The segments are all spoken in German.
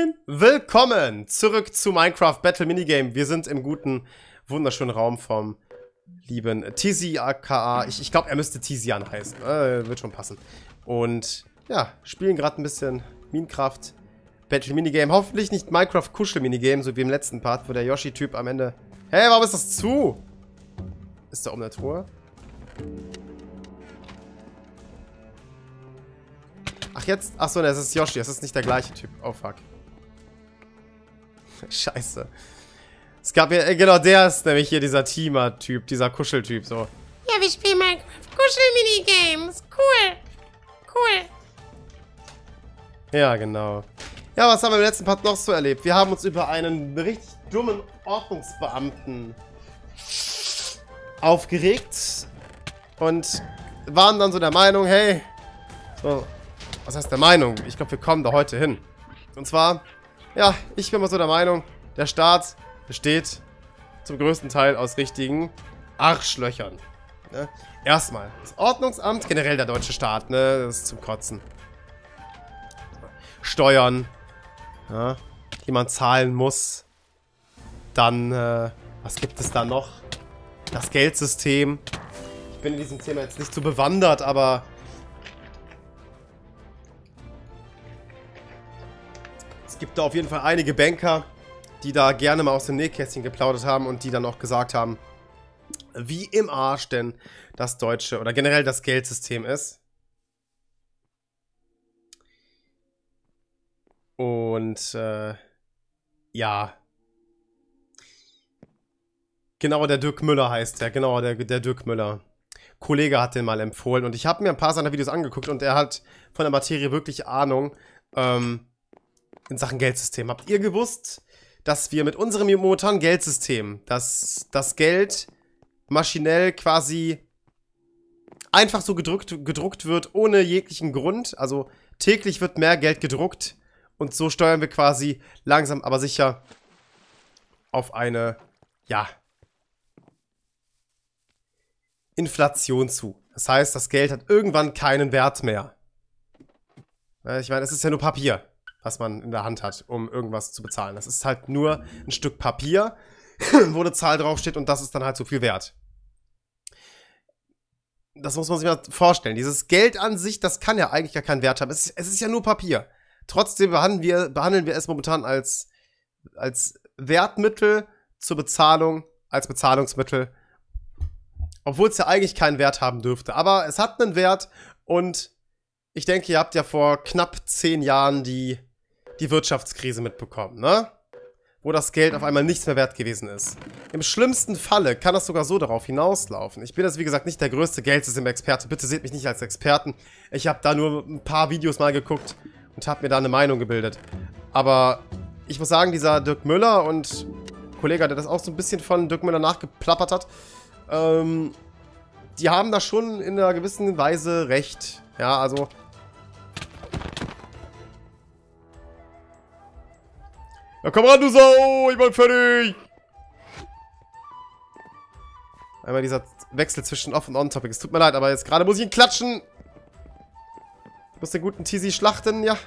Moin! Willkommen zurück zu Minecraft Battle Minigame. Wir sind im guten, wunderschönen Raum vom lieben Tizi aka. Ich glaube, er müsste Tizian heißen. Wird schon passen. Und ja, spielen gerade ein bisschen Minecraft Battle Minigame. Hoffentlich nicht Minecraft Kuschel Minigame, so wie im letzten Part, wo der Yoshi-Typ am Ende... Hey, warum ist das zu? Ist da um der Truhe? Ach jetzt? Achso, das ist Yoshi. Das ist nicht der gleiche Typ. Oh fuck. Scheiße. Es gab ja, genau, der ist nämlich hier dieser Teamer-Typ, dieser Kuscheltyp, so. Ja, wir spielen Minecraft Kuschel-Minigames. Cool. Cool. Ja, genau. Ja, was haben wir im letzten Part noch so erlebt? Wir haben uns über einen richtig dummen Ordnungsbeamten aufgeregt und waren dann so der Meinung, hey, so, was heißt der Meinung? Ich glaube, wir kommen da heute hin. Und zwar, ja, ich bin mal so der Meinung, der Staat besteht zum größten Teil aus richtigen Arschlöchern. Ne? Erstmal, das Ordnungsamt, generell der deutsche Staat, ne, das ist zum Kotzen. Steuern, ja, die man zahlen muss. Dann, was gibt es da noch? Das Geldsystem. Ich bin in diesem Thema jetzt nicht so bewandert, aber es gibt da auf jeden Fall einige Banker, die da gerne mal aus dem Nähkästchen geplaudert haben und die dann auch gesagt haben, wie im Arsch denn das deutsche oder generell das Geldsystem ist. Und, ja. Genau, der Dirk Müller heißt der. Genau, der Dirk Müller. Kollege hat den mal empfohlen und ich habe mir ein paar seiner Videos angeguckt und er hat von der Materie wirklich Ahnung, in Sachen Geldsystem. Habt ihr gewusst, dass wir mit unserem momentanen Geldsystem, dass das Geld maschinell quasi einfach so gedruckt wird, ohne jeglichen Grund? Also täglich wird mehr Geld gedruckt und so steuern wir quasi langsam, aber sicher auf eine, ja, Inflation zu. Das heißt, das Geld hat irgendwann keinen Wert mehr. Ich meine, es ist ja nur Papier, was man in der Hand hat, um irgendwas zu bezahlen. Das ist halt nur ein Stück Papier, wo eine Zahl draufsteht und das ist dann halt so viel wert. Das muss man sich mal vorstellen. Dieses Geld an sich, das kann ja eigentlich gar keinen Wert haben. Es ist ja nur Papier. Trotzdem behandeln wir es momentan als Wertmittel zur Bezahlung, als Bezahlungsmittel. Obwohl es ja eigentlich keinen Wert haben dürfte. Aber es hat einen Wert und ich denke, ihr habt ja vor knapp 10 Jahren die Wirtschaftskrise mitbekommen, ne? Wo das Geld auf einmal nichts mehr wert gewesen ist. Im schlimmsten Falle kann das sogar so darauf hinauslaufen. Ich bin jetzt, wie gesagt, nicht der größte Geldsystem-Experte. Bitte seht mich nicht als Experten. Ich habe da nur ein paar Videos mal geguckt und habe mir da eine Meinung gebildet. Aber ich muss sagen, dieser Dirk Müller und Kollege, der das auch so ein bisschen von Dirk Müller nachgeplappert hat, die haben da schon in einer gewissen Weise recht. Ja, also... Ja, komm ran, du Sau! Ich bin fertig! Einmal dieser Wechsel zwischen Off- und On-Topic. Es tut mir leid, aber jetzt gerade muss ich ihn klatschen. Ich muss den guten Tizi schlachten, ja.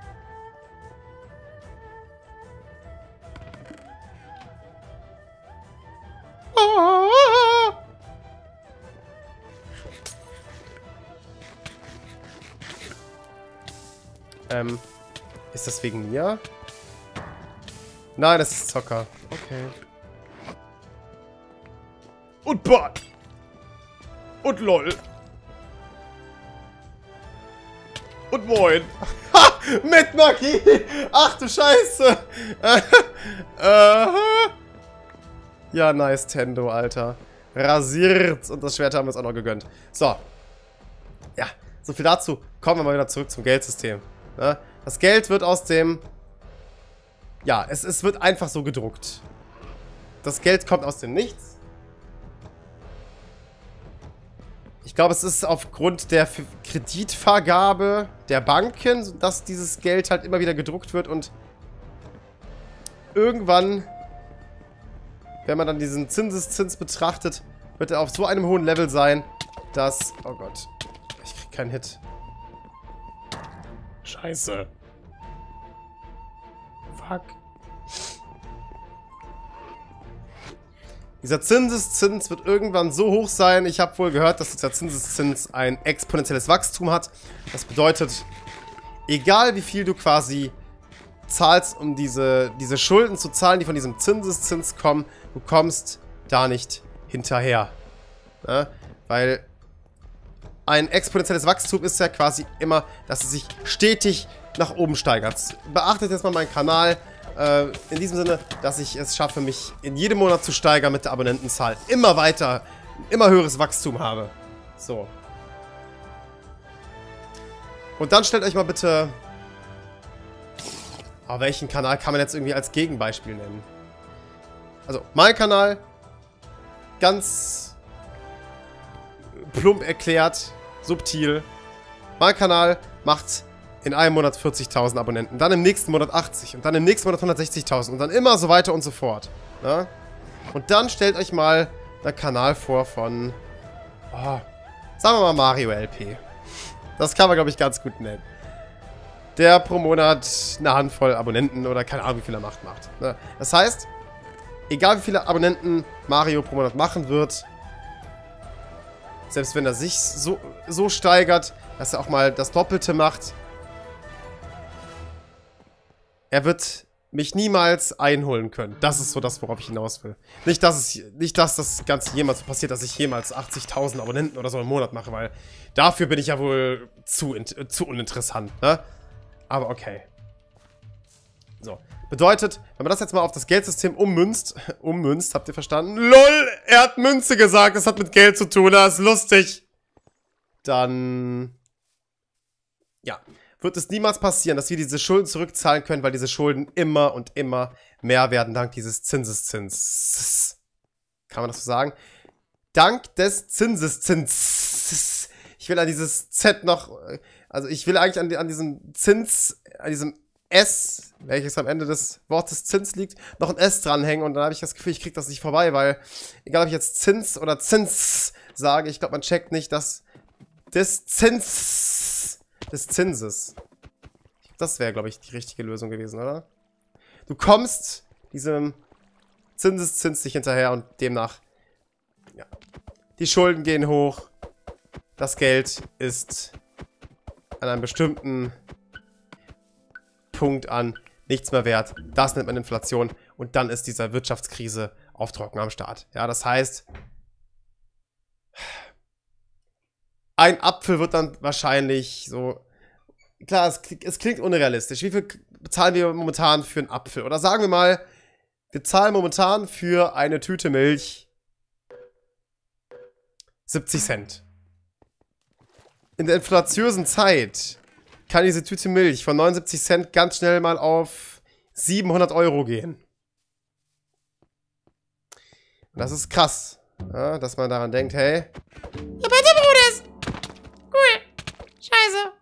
Ist das wegen mir? Nein, das ist Zocker. Okay. Und Bart. Und LOL. Und Moin. Ha! Mit Magie! Ach du Scheiße! Ja, nice, Tendo, Alter. Rasiert. Und das Schwert haben wir uns auch noch gegönnt. So. Ja, so viel dazu. Kommen wir mal wieder zurück zum Geldsystem. Ja, das Geld wird aus dem... Ja, es wird einfach so gedruckt. Das Geld kommt aus dem Nichts. Ich glaube, es ist aufgrund der Kreditvergabe der Banken, dass dieses Geld halt immer wieder gedruckt wird und irgendwann, wenn man dann diesen Zinseszins betrachtet, wird er auf so einem hohen Level sein, dass... Oh Gott, ich krieg keinen Hit. Scheiße. fuck. Dieser Zinseszins wird irgendwann so hoch sein. Ich habe wohl gehört, dass dieser Zinseszins ein exponentielles Wachstum hat. Das bedeutet, egal wie viel du quasi zahlst, um diese Schulden zu zahlen, die von diesem Zinseszins kommen, du kommst da nicht hinterher. Ja? Weil ein exponentielles Wachstum ist ja quasi immer, dass es sich stetig nach oben steigert. Beachtet jetzt mal meinen Kanal. In diesem Sinne, dass ich es schaffe, mich in jedem Monat zu steigern mit der Abonnentenzahl. Immer weiter, immer höheres Wachstum habe. So. Und dann stellt euch mal bitte... Oh, welchen Kanal kann man jetzt irgendwie als Gegenbeispiel nennen? Also, mein Kanal, ganz plump erklärt, subtil. Mein Kanal macht in einem Monat 40.000 Abonnenten, dann im nächsten Monat 80 und dann im nächsten Monat 160.000 und dann immer so weiter und so fort. Ja? Und dann stellt euch mal einen Kanal vor von, sagen wir mal Mario LP. Das kann man, glaube ich, ganz gut nennen. Der pro Monat eine Handvoll Abonnenten oder keine Ahnung, wie viel er macht. Ne? Das heißt, egal wie viele Abonnenten Mario pro Monat machen wird, selbst wenn er sich so steigert, dass er auch mal das Doppelte macht, er wird mich niemals einholen können. Das ist so das, worauf ich hinaus will. Nicht, dass das Ganze jemals so passiert, dass ich jemals 80.000 Abonnenten oder so im Monat mache, weil dafür bin ich ja wohl zu uninteressant, ne? Aber okay. So. Bedeutet, wenn man das jetzt mal auf das Geldsystem ummünzt, habt ihr verstanden? LOL, er hat Münze gesagt, das hat mit Geld zu tun, das ist lustig. Dann, ja, wird es niemals passieren, dass wir diese Schulden zurückzahlen können, weil diese Schulden immer und immer mehr werden, dank dieses Zinseszins. Kann man das so sagen? Dank des Zinseszins. Ich will an dieses Z noch, also ich will eigentlich an diesem Zins, an diesem S, welches am Ende des Wortes Zins liegt, noch ein S dranhängen und dann habe ich das Gefühl, ich kriege das nicht vorbei, weil, egal ob ich jetzt Zins oder Zins sage, ich glaube, man checkt nicht, dass des Zinses. Das wäre, glaube ich, die richtige Lösung gewesen, oder? Du kommst diesem Zinseszins nicht hinterher und demnach, ja, die Schulden gehen hoch, das Geld ist an einem bestimmten Punkt an nichts mehr wert. Das nennt man Inflation und dann ist diese Wirtschaftskrise auf Trocken am Start. Ja, das heißt, ein Apfel wird dann wahrscheinlich so... Klar, es klingt unrealistisch. Wie viel bezahlen wir momentan für einen Apfel? Oder sagen wir mal, wir zahlen momentan für eine Tüte Milch 70 Cent. In der inflatiösen Zeit kann diese Tüte Milch von 79 Cent ganz schnell mal auf 700 € gehen. Und das ist krass, ja, dass man daran denkt, hey... Ja, bitte, Bruders! Cool. Scheiße.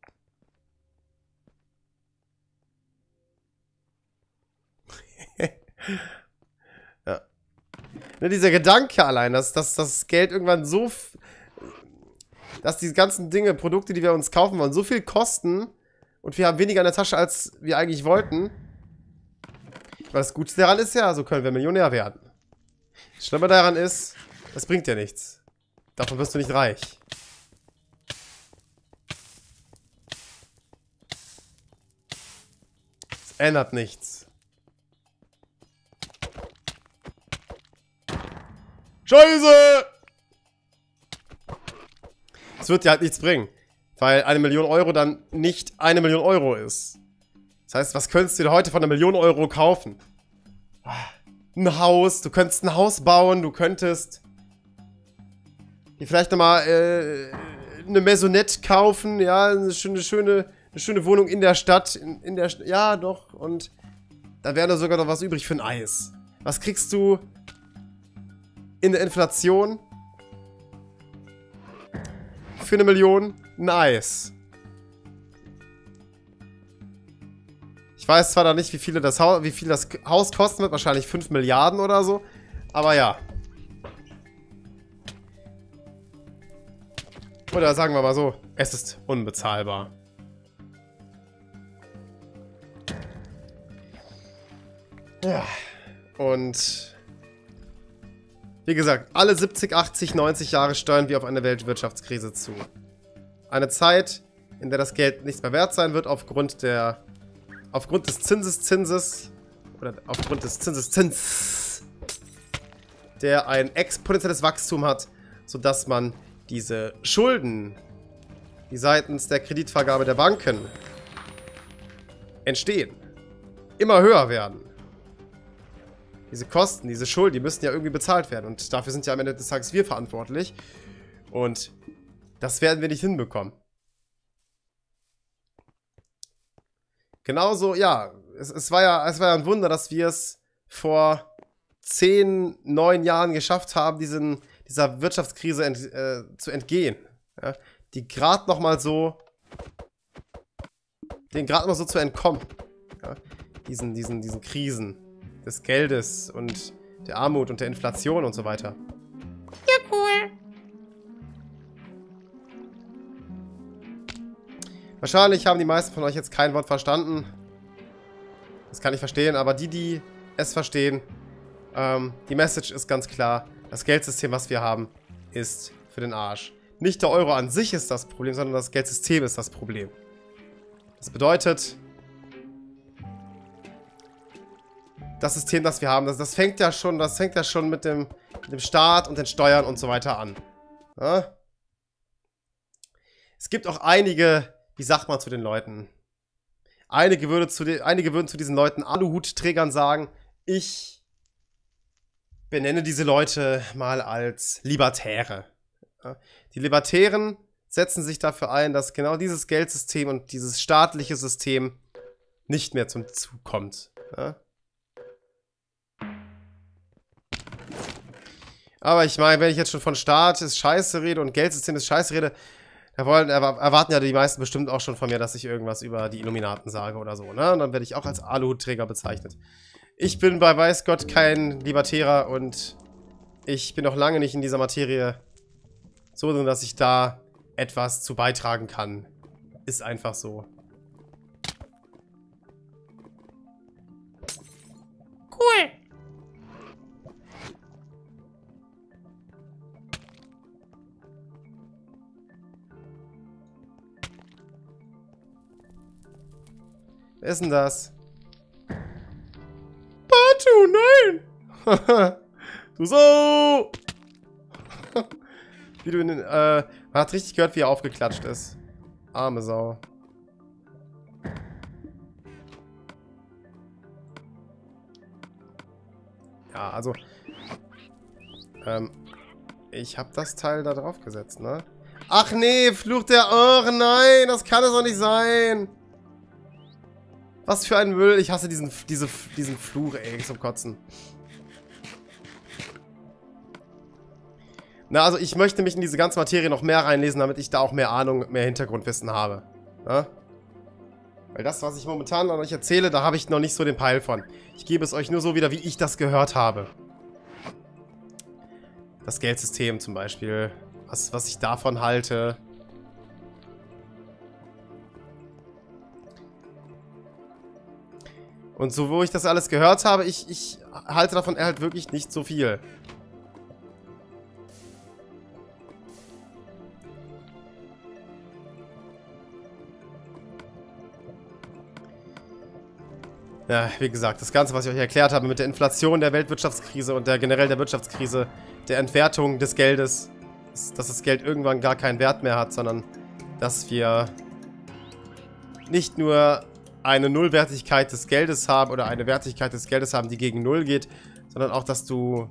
Ja. Nur dieser Gedanke allein, dass das Geld irgendwann so... Dass diese ganzen Dinge, Produkte, die wir uns kaufen wollen, so viel kosten und wir haben weniger in der Tasche, als wir eigentlich wollten. Weil das Gute daran ist ja, so können wir Millionär werden. Das Schlimme daran ist, das bringt dir nichts. Davon wirst du nicht reich. Es ändert nichts. Scheiße! Es wird dir halt nichts bringen. Weil 1 Million € dann nicht 1 Million € ist. Das heißt, was könntest du dir heute von 1 Million € kaufen? Ein Haus, du könntest ein Haus bauen, du könntest dir vielleicht nochmal eine Maisonette kaufen, ja, eine schöne Wohnung in der Stadt, ja, doch, und dann wäre da sogar noch was übrig für ein Eis. Was kriegst du in der Inflation für 1 Million? Ein Eis. Ich weiß zwar noch nicht, wie viel das Haus kosten wird, wahrscheinlich 5 Milliarden oder so, aber ja. Oder sagen wir mal so, es ist unbezahlbar. Ja. Und wie gesagt, alle 70, 80, 90 Jahre steuern wir auf eine Weltwirtschaftskrise zu. Eine Zeit, in der das Geld nichts mehr wert sein wird aufgrund des Zinseszins, der ein exponentielles Wachstum hat, sodass man diese Schulden, die seitens der Kreditvergabe der Banken entstehen, immer höher werden. Diese Kosten, diese Schulden, die müssen ja irgendwie bezahlt werden. Und dafür sind ja am Ende des Tages wir verantwortlich. Und das werden wir nicht hinbekommen. Genauso, ja, es war ja ein Wunder, dass wir es vor 10, 9 Jahren geschafft haben, dieser Wirtschaftskrise zu entgehen. Ja, denen gerade noch mal so zu entkommen. Ja, diesen Krisen des Geldes und der Armut und der Inflation und so weiter. Ja, cool. Wahrscheinlich haben die meisten von euch jetzt kein Wort verstanden. Das kann ich verstehen, aber die es verstehen, die Message ist ganz klar. Das Geldsystem, was wir haben, ist für den Arsch. Nicht der Euro an sich ist das Problem, sondern das Geldsystem ist das Problem. Das bedeutet, das System, das wir haben, das fängt ja schon mit dem Staat und den Steuern und so weiter an. Ja? Es gibt auch einige, wie sagt man zu den Leuten? Einige würden zu diesen Leuten Aluhutträgern sagen, ich benenne diese Leute mal als Libertäre. Ja? Die Libertären setzen sich dafür ein, dass genau dieses Geldsystem und dieses staatliche System nicht mehr zum Zug kommt. Ja? Aber ich meine, wenn ich jetzt schon von Staat ist Scheiße rede und Geldsystem ist Scheiße rede, da erwarten ja die meisten bestimmt auch schon von mir, dass ich irgendwas über die Illuminaten sage oder so, ne? Und dann werde ich auch als Aluhutträger bezeichnet. Ich bin bei weiß Gott kein Libertärer und ich bin noch lange nicht in dieser Materie so drin, dass ich da etwas zu beitragen kann. Ist einfach so. Cool. Wer ist denn das? Batu, nein! Du so! Wie du in den, man hat richtig gehört, wie er aufgeklatscht ist. Arme Sau. Ja, also. Ich hab das Teil da drauf gesetzt, ne? Ach nee, Fluch der... Oh nein, das kann es doch nicht sein! Was für ein Müll. Ich hasse diesen Fluch, ey, zum Kotzen. Na, also ich möchte mich in diese ganze Materie noch mehr reinlesen, damit ich da auch mehr Ahnung, mehr Hintergrundwissen habe. Ja? Weil das, was ich momentan an euch erzähle, da habe ich noch nicht so den Peil von. Ich gebe es euch nur so wieder, wie ich das gehört habe. Das Geldsystem zum Beispiel. Was ich davon halte. Und so, wo ich das alles gehört habe, ich halte davon halt wirklich nicht so viel. Ja, wie gesagt, das Ganze, was ich euch erklärt habe mit der Inflation, der Weltwirtschaftskrise und generell der Wirtschaftskrise, der Entwertung des Geldes, dass das Geld irgendwann gar keinen Wert mehr hat, sondern dass wir nicht nur eine Nullwertigkeit des Geldes haben oder eine Wertigkeit des Geldes haben, die gegen Null geht, sondern auch, dass du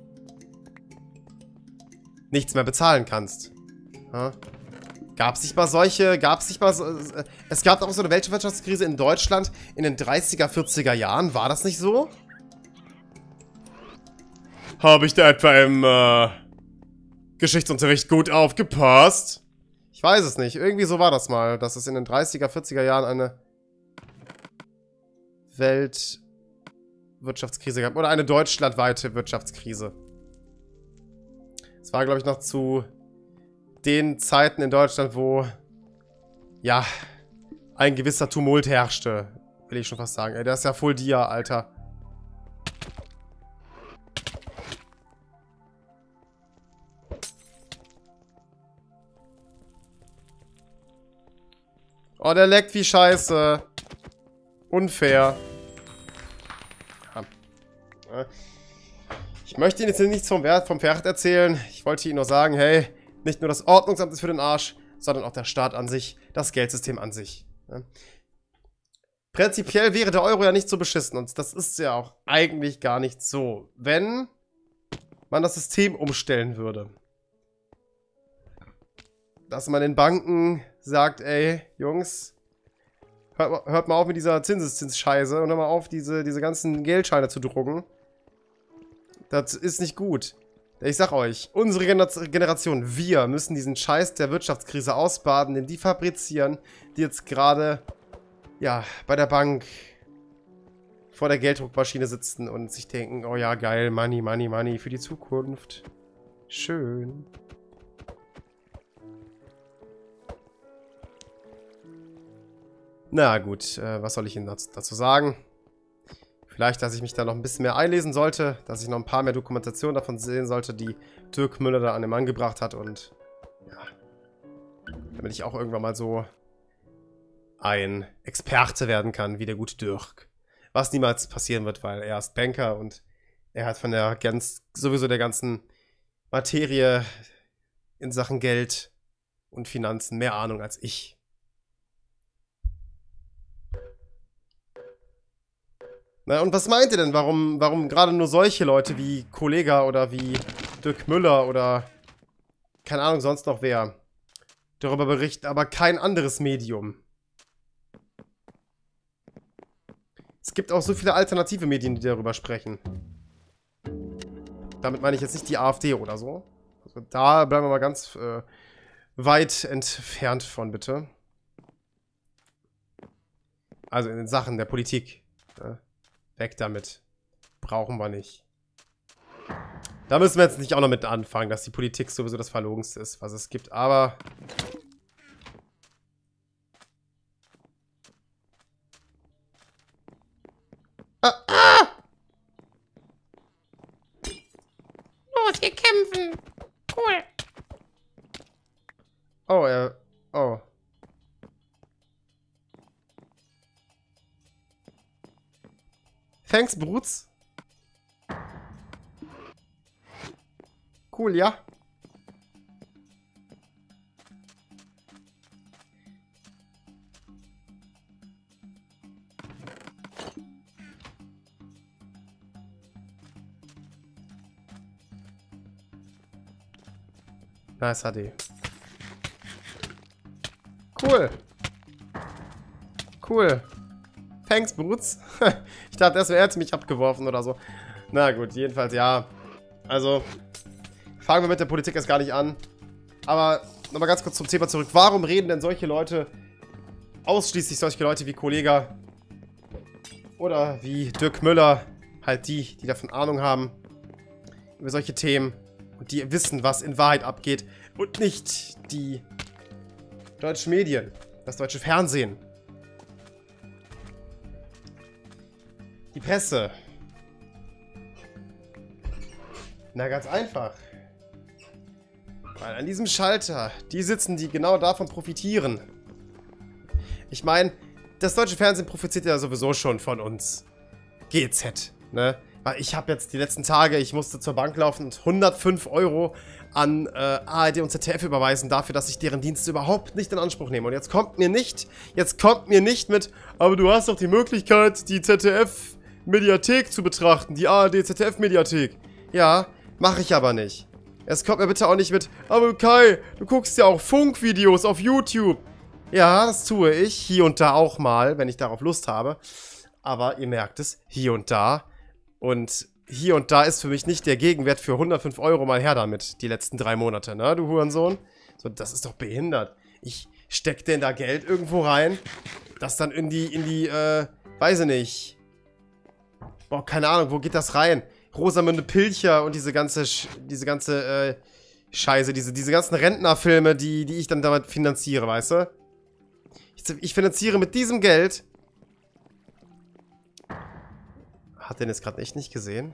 nichts mehr bezahlen kannst. Ja? Es gab auch so eine Weltwirtschaftskrise in Deutschland in den 30er, 40er Jahren. War das nicht so? Habe ich da etwa im Geschichtsunterricht gut aufgepasst? Ich weiß es nicht. Irgendwie so war das mal, dass es in den 30er, 40er Jahren eine Weltwirtschaftskrise gab. Oder eine deutschlandweite Wirtschaftskrise. Es war, glaube ich, noch zu den Zeiten in Deutschland, wo, ja, ein gewisser Tumult herrschte. Will ich schon fast sagen. Ey, der ist ja voll Dia, Alter. Oh, der leckt wie Scheiße. Unfair. Ja. Ich möchte Ihnen jetzt nichts vom Pferd erzählen. Ich wollte Ihnen nur sagen, hey, nicht nur das Ordnungsamt ist für den Arsch, sondern auch der Staat an sich, das Geldsystem an sich. Ja. Prinzipiell wäre der Euro ja nicht so beschissen und das ist ja auch eigentlich gar nicht so, wenn man das System umstellen würde. Dass man den Banken sagt, ey, Jungs, hört mal auf mit dieser Zinseszinsscheiße und hört mal auf, diese ganzen Geldscheine zu drucken. Das ist nicht gut. Ich sag euch, unsere Generation, wir müssen diesen Scheiß der Wirtschaftskrise ausbaden, den die fabrizieren, die jetzt gerade, ja, bei der Bank vor der Gelddruckmaschine sitzen und sich denken, oh ja, geil, Money, Money, Money für die Zukunft. Schön. Na gut, was soll ich Ihnen dazu sagen? Vielleicht, dass ich mich da noch ein bisschen mehr einlesen sollte, dass ich noch ein paar mehr Dokumentationen davon sehen sollte, die Dirk Müller da an den Mann gebracht hat und ja, damit ich auch irgendwann mal so ein Experte werden kann, wie der gute Dirk. Was niemals passieren wird, weil er ist Banker und er hat von der sowieso der ganzen Materie in Sachen Geld und Finanzen mehr Ahnung als ich. Na, und was meint ihr denn, warum gerade nur solche Leute wie Kollega oder wie Dirk Müller oder keine Ahnung, sonst noch wer darüber berichten, aber kein anderes Medium? Es gibt auch so viele alternative Medien, die darüber sprechen. Damit meine ich jetzt nicht die AfD oder so. Also da bleiben wir mal ganz weit entfernt von, bitte. Also in den Sachen der Politik. Ja. Weg damit. Brauchen wir nicht. Da müssen wir jetzt nicht auch noch mit anfangen, dass die Politik sowieso das Verlogenste ist, was es gibt. Aber Los, wir kämpfen. Cool. oh, oh. Thanks, Bruts. Cool, ja. Nice HD. Cool. Cool. Thanks, Bruts. Ich dachte erst, er hätte mich abgeworfen oder so. Na gut, jedenfalls ja. Also, fangen wir mit der Politik erst gar nicht an. Aber nochmal ganz kurz zum Thema zurück. Warum reden denn solche Leute, ausschließlich solche Leute wie Kollega oder wie Dirk Müller, halt die davon Ahnung haben, über solche Themen und die wissen, was in Wahrheit abgeht und nicht die deutschen Medien, das deutsche Fernsehen, die Presse. Na, ganz einfach. Weil an diesem Schalter, die sitzen, die genau davon profitieren. Ich meine, das deutsche Fernsehen profitiert ja sowieso schon von uns. GZ, ne? Weil ich habe jetzt die letzten Tage, ich musste zur Bank laufen und 105 € an ARD und ZDF überweisen dafür, dass ich deren Dienste überhaupt nicht in Anspruch nehme. Und jetzt kommt mir nicht mit, aber du hast doch die Möglichkeit, die ZDF-Mediathek zu betrachten, die ARD-ZDF-Mediathek. Ja, mache ich aber nicht. Es kommt mir bitte auch nicht mit, aber Kai, du guckst ja auch Funkvideos auf YouTube. Ja, das tue ich, hier und da auch mal, wenn ich darauf Lust habe. Aber ihr merkt es, hier und da. Und hier und da ist für mich nicht der Gegenwert für 105 € mal her damit, die letzten 3 Monate, ne, du Hurensohn? So, das ist doch behindert. Ich steck denn da Geld irgendwo rein, das dann in die, weiß ich nicht. Boah, keine Ahnung, wo geht das rein? Rosamunde Pilcher und diese ganze Scheiße, diese ganzen Rentnerfilme, die ich dann damit finanziere, weißt du? Ich finanziere mit diesem Geld. Hat den jetzt gerade echt nicht gesehen?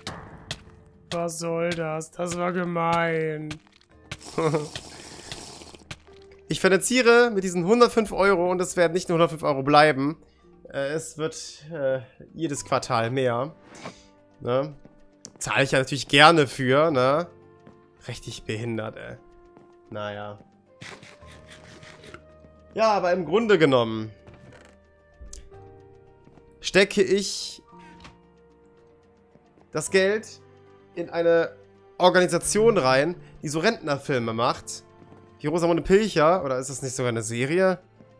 Was soll das? Das war gemein. finanziere mit diesen 105 Euro und es werden nicht nur 105 Euro bleiben. Es wird jedes Quartal mehr. Ne? Zahle ich ja natürlich gerne für, ne? Richtig behindert, ey. Naja. Ja, aber im Grunde genommen stecke ich das Geld in eine Organisation rein, die so Rentnerfilme macht. Die Rosamunde Pilcher, oder ist das nicht sogar eine Serie?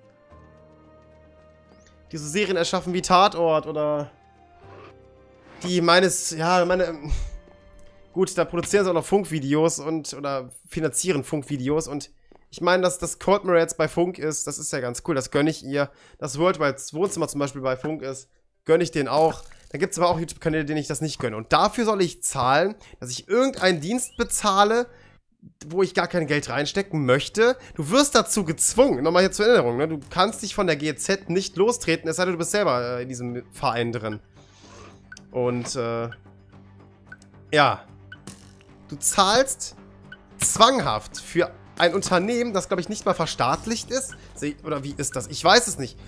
Die so Serien erschaffen wie Tatort oder die gut, da produzieren sie auch noch Funkvideos oder finanzieren Funkvideos und ich meine, dass das Cold Mirror jetzt bei Funk ist, das ist ja ganz cool, das gönne ich ihr. Das Worldwide Wohnzimmer zum Beispiel bei Funk ist, gönne ich denen auch. Dann gibt es aber auch YouTube-Kanäle, denen ich das nicht gönne. Und dafür soll ich zahlen, dass ich irgendeinen Dienst bezahle, wo ich gar kein Geld reinstecken möchte. Du wirst dazu gezwungen, nochmal hier zur Erinnerung, ne? Du kannst dich von der GEZ nicht lostreten, es sei denn, du bist selber in diesem Verein drin. Und, ja. Du zahlst zwanghaft für ein Unternehmen, das, glaube ich, nicht mal verstaatlicht ist. Oder wie ist das? Ich weiß es nicht.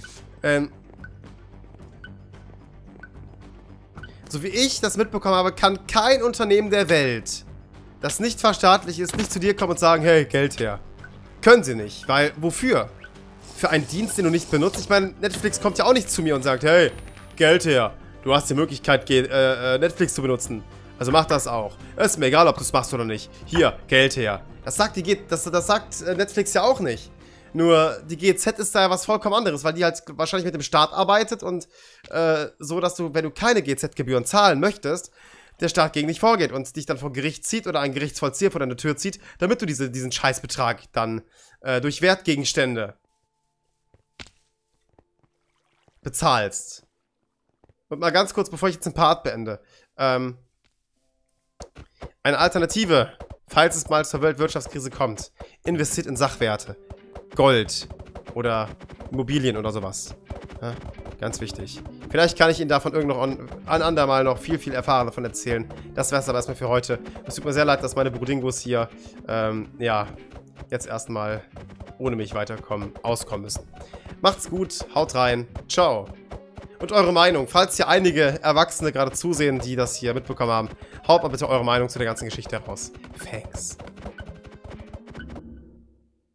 So wie ich das mitbekommen habe, kann kein Unternehmen der Welt, das nicht verstaatlicht ist, nicht zu dir kommen und sagen, hey, Geld her. Können sie nicht, weil, wofür? Für einen Dienst, den du nicht benutzt? Ich meine, Netflix kommt ja auch nicht zu mir und sagt, hey, Geld her. Du hast die Möglichkeit, Netflix zu benutzen. Also mach das auch. Es ist mir egal, ob du es machst oder nicht. Hier, Geld her. Das sagt Netflix ja auch nicht. Nur die GEZ ist da ja was vollkommen anderes, weil die halt wahrscheinlich mit dem Staat arbeitet und so, dass du, wenn du keine GEZ-Gebühren zahlen möchtest, der Staat gegen dich vorgeht und dich dann vor Gericht zieht oder ein Gerichtsvollzieher vor deine Tür zieht, damit du diesen Scheißbetrag dann durch Wertgegenstände bezahlst. Und mal ganz kurz, bevor ich jetzt den Part beende. Eine Alternative, falls es mal zur Weltwirtschaftskrise kommt. Investiert in Sachwerte. Gold. Oder Immobilien oder sowas. Ja, ganz wichtig. Vielleicht kann ich Ihnen davon ein andermal noch viel, viel erfahren davon erzählen. Das wäre es aber erstmal für heute. Es tut mir sehr leid, dass meine Brudingos hier, ja, jetzt erstmal ohne mich auskommen müssen. Macht's gut, haut rein, ciao. Und eure Meinung, falls hier einige Erwachsene gerade zusehen, die das hier mitbekommen haben, haut mal bitte eure Meinung zu der ganzen Geschichte raus. Thanks.